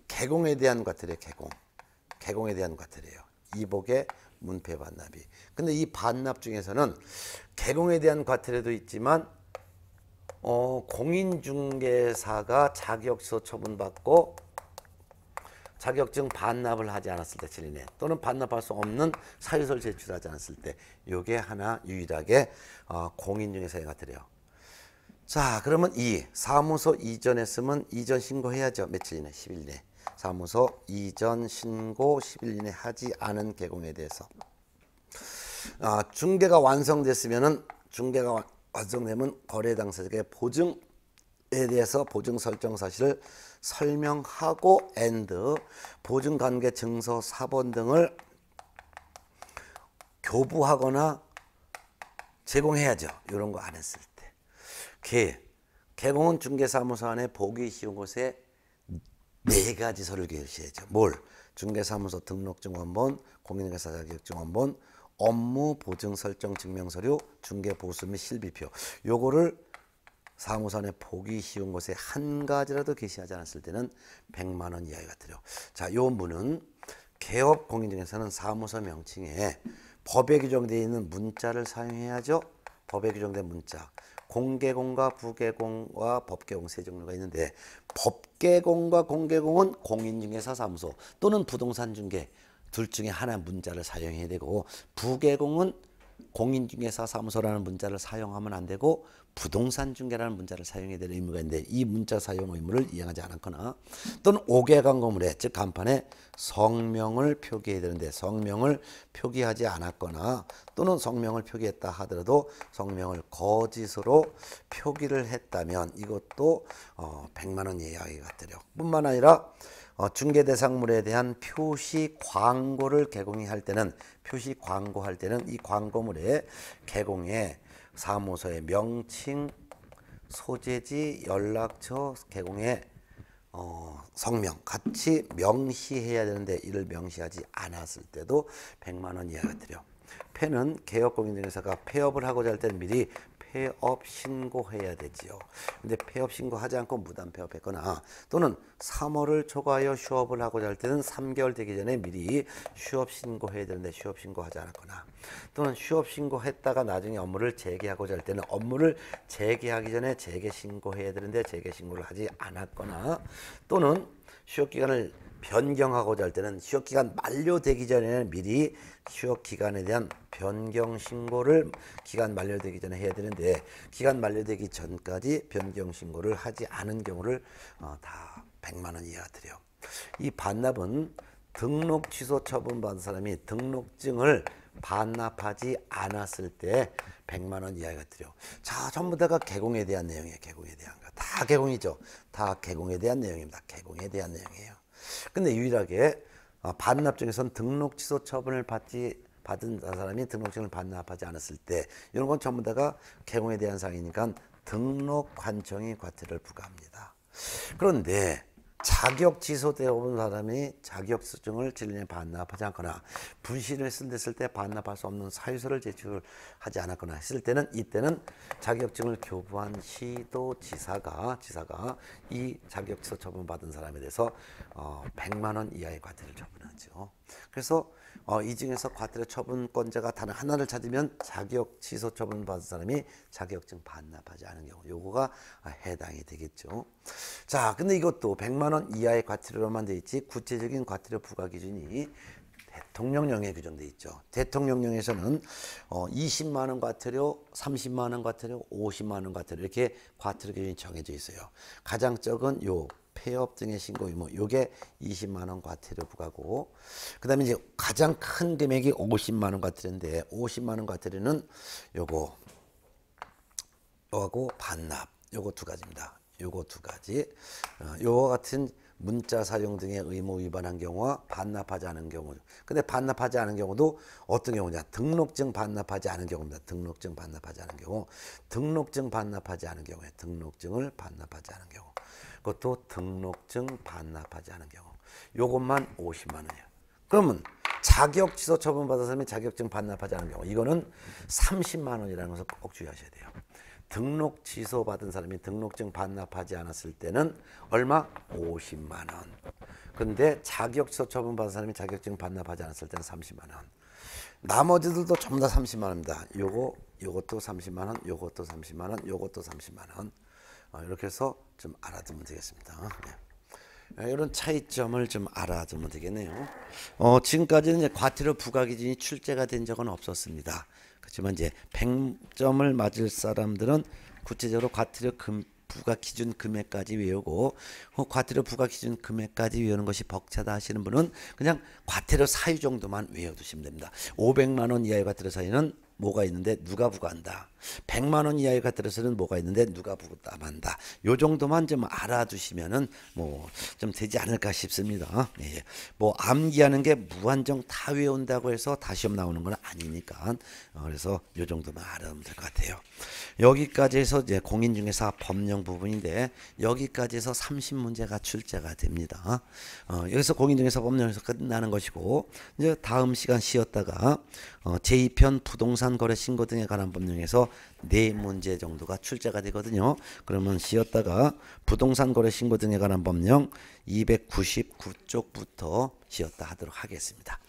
개공에 대한 과태료, 개공에 대한 과태료예요. 이복의 문패 반납이. 근데 이 반납 중에서는 개공에 대한 과태료도 있지만 공인중개사가 자격서 처분받고 자격증 반납을 하지 않았을 때 질리네. 또는 반납할 수 없는 사유서를 제출하지 않았을 때 요게 하나 유일하게 공인중개사의 과태료예요. 자, 그러면 사무소 이전했으면 이전 신고해야죠. 며칠 이내? 10일 이내. 사무소 이전 신고 10일 이내 하지 않은 개공에 대해서. 중개가 완성됐으면은 중개가 완성되면 거래 당사자에게 보증에 대해서 보증 설정 사실을 설명하고 보증 관계 증서 사본 등을 교부하거나 제공해야죠. 이런 거 안 했을 때. 개공은 중개사무소 안에 보기 쉬운 곳에 4가지 서를 게시해야죠. 뭘? 중개사무소 등록증 원본, 공인중개사 자격증 원본, 업무 보증 설정 증명서류, 중개 보수 및 실비표. 요거를 사무소 안에 보기 쉬운 곳에 한 가지라도 게시하지 않았을 때는 100만 원 이하의 과태료. 자, 요 문은 개업 공인중개사는 사무소 명칭에 법에 규정되어 있는 문자를 사용해야죠. 법에 규정된 문자. 공개공과 부개공과 법개공 세 종류가 있는데 법개공과 공개공은 공인중개사 사무소 또는 부동산 중개 둘 중에 하나 문자를 사용해야 되고 부개공은 공인중개사 사무소라는 문자를 사용하면 안 되고 부동산 중개라는 문자를 사용해야 되는 의무가 있는데 이 문자 사용 의무를 이행하지 않았거나 또는 5개간 건물에 즉 간판에 성명을 표기해야 되는데 성명을 표기하지 않았거나 또는 성명을 표기했다 하더라도 성명을 거짓으로 표기를 했다면 이것도 100만 원 이하의 과태료. 뿐만 아니라 중개 대상물에 대한 표시 광고를 개공할 때는 이 광고물에 개공에 사무소의 명칭, 소재지, 연락처, 개공의 성명 같이 명시해야 되는데 이를 명시하지 않았을 때도 100만 원 이하 과태료. 폐는 개업공인중개사가 폐업을 하고자 할 때는 미리 폐업 신고해야 되지요. 근데 폐업 신고하지 않고 무단 폐업했거나 또는 3월을 초과하여 휴업을 하고자 할 때는 3개월 되기 전에 미리 휴업 신고해야 되는데 휴업 신고하지 않았거나 또는 휴업 신고했다가 나중에 업무를 재개하고자 할 때는 업무를 재개하기 전에 재개 신고해야 되는데 재개 신고를 하지 않았거나 또는 휴업 기간을 변경하고자 할 때는 휴업기간 만료되기 전에는 미리 휴업기간에 대한 변경 신고를 기간 만료되기 전에 해야 되는데 기간 만료되기 전까지 변경 신고를 하지 않은 경우를 다 100만 원 이하 드려요. 이 반납은 등록 취소 처분 받은 사람이 등록증을 반납하지 않았을 때 100만 원 이하가 드려. 자, 전부 다가 개공에 대한 내용이에요. 개공에 대한 거. 다 개공이죠. 다 개공에 대한 내용입니다. 개공에 대한 내용이에요. 근데 유일하게 반납 중에서는 등록 취소 처분을 받은 사람이 등록증을 반납하지 않았을 때 이런 건 전부 다가 개공에 대한 사항이니까 등록 관청이 과태료를 부과합니다. 그런데 자격 취소되어 온 사람이 자격증을 질문에 반납하지 않거나 분실을 했을 때 반납할 수 없는 사유서를 제출하지 않았거나 했을 때는 이때는 자격증을 교부한 시도지사가 이 자격 취소 처분 받은 사람에 대해서 100만 원 이하의 과태료를 처분하죠. 그래서 이 중에서 과태료 처분권자가 단 하나를 찾으면 자격 취소 처분 받은 사람이 자격증 반납하지 않은 경우 요거가 해당이 되겠죠. 자, 근데 이것도 100만 원 이하의 과태료로만 돼 있지 구체적인 과태료 부과 기준이 대통령령에 규정돼 있죠. 대통령령에서는 20만 원 과태료, 30만 원 과태료, 50만 원 과태료 이렇게 과태료 기준이 정해져 있어요. 가장 적은 요 폐업 등의 신고 의무 요게 20만 원 과태료 부과고 그다음에 이제 가장 큰 금액이 50만 원 과태료인데 50만 원 과태료는 요거하고 반납 요거 두 가지입니다. 요거 두 가지. 요거 같은 문자 사용 등의 의무 위반한 경우와 반납하지 않은 경우. 근데 반납하지 않은 경우도 어떤 경우냐? 등록증 반납하지 않은 경우입니다. 등록증 반납하지 않은 경우. 등록증 반납하지 않은 경우에 등록증을 반납하지 않은 경우. 그것도 등록증 반납하지 않은 경우. 요것만 50만 원이에요. 그러면 자격 취소 처분 받은 사람이 자격증 반납하지 않은 경우. 이거는 30만 원이라는 것을 꼭 주의하셔야 돼요. 등록 취소받은 사람이 등록증 반납하지 않았을 때는 얼마? 50만 원. 근데 자격취소 처분받은 사람이 자격증 반납하지 않았을 때는 30만 원. 나머지들도 전부 다 30만 원입니다. 요것도 30만 원, 요것도 30만 원, 요것도 30만 원. 이렇게 해서 좀 알아두면 되겠습니다. 네. 이런 차이점을 좀 알아두면 되겠네요. 지금까지는 이제 과태료 부과 기준이 출제가 된 적은 없었습니다. 그렇지만 이제 100점을 맞을 사람들은 구체적으로 과태료 부과 기준 금액까지 외우고 과태료 부과 기준 금액까지 외우는 것이 벅차다 하시는 분은 그냥 과태료 사유 정도만 외워두시면 됩니다. 500만 원 이하의 과태료 사유는 뭐가 있는데 누가 부과한다. 100만 원 이하의 과태료서는 뭐가 있는데 누가 부담한다. 요 정도만 좀 알아두시면은 뭐 좀 되지 않을까 싶습니다. 예. 뭐 암기하는 게 무한정 다 외운다고 해서 다 시험 나오는 건 아니니까 그래서 요 정도만 알아두면 될 것 같아요. 여기까지 해서 이제 공인중개사 법령 부분인데 여기까지 해서 30문제가 출제가 됩니다. 여기서 공인중개사 법령에서 끝나는 것이고 이제 다음 시간 쉬었다가 제2편 부동산 거래 신고 등에 관한 법령에서 4문제 정도가 출제가 되거든요. 그러면 쉬었다가 부동산 거래 신고 등에 관한 법령 299쪽부터 쉬었다 하도록 하겠습니다.